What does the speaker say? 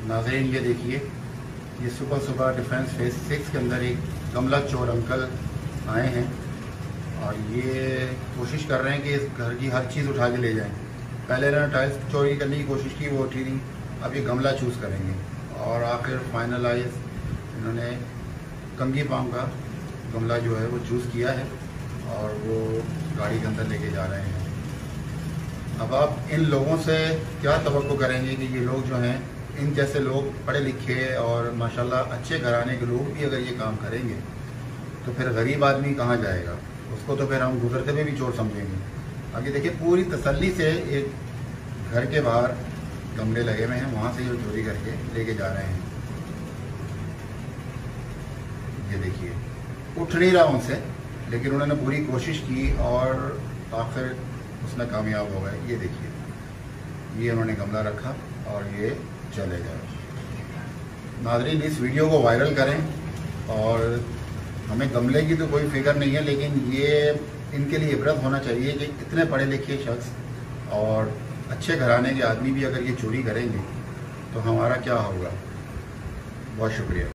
नाज़रीन ये देखिए, ये सुबह सुबह डिफेंस फेज 6 के अंदर एक गमला चोर अंकल आए हैं और ये कोशिश कर रहे हैं कि इस घर की हर चीज़ उठा के ले जाएं। पहले इन्होंने टाइल्स चोरी करने की कोशिश की, वो उठी नहीं, अब ये गमला चूज़ करेंगे और आखिर फाइनलाइज इन्होंने कंगी पाम का गमला जो है वो चूज़ किया है और वो गाड़ी के अंदर लेके जा रहे हैं। अब आप इन लोगों से क्या तवक्को करेंगे कि ये लोग जो हैं, इन जैसे लोग पढ़े लिखे और माशाल्लाह अच्छे घराने के लोग भी अगर ये काम करेंगे तो फिर गरीब आदमी कहाँ जाएगा? उसको तो फिर हम गुजरते हुए भी चोर समझेंगे। आगे देखिए, पूरी तसल्ली से एक घर के बाहर गमले लगे हुए हैं, वहाँ से ये चोरी करके लेके जा रहे हैं। ये देखिए, उठ नहीं रहा उनसे, लेकिन उन्होंने पूरी कोशिश की और आखिर उसमें कामयाब हो गए। ये देखिए, ये उन्होंने गमला रखा और ये चले गए। नाज़रीन, इस वीडियो को वायरल करें और हमें गमले की तो कोई फिक्र नहीं है, लेकिन ये इनके लिए इबरत होना चाहिए कि इतने पढ़े लिखे शख्स और अच्छे घराने के आदमी भी अगर ये चोरी करेंगे तो हमारा क्या होगा। बहुत शुक्रिया।